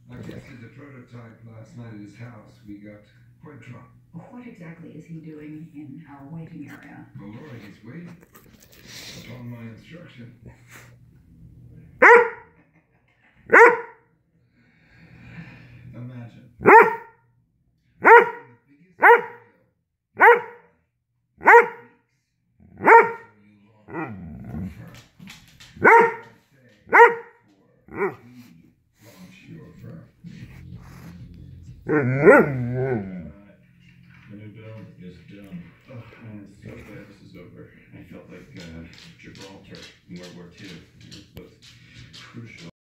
I tested the prototype last night at his house. We got quite drunk. What exactly is he doing in our waiting area? Malloy is waiting upon my instruction. Imagine. The new build is done. Oh, man, it's so glad this is over. I felt like Gibraltar in World War II. It was both crucial.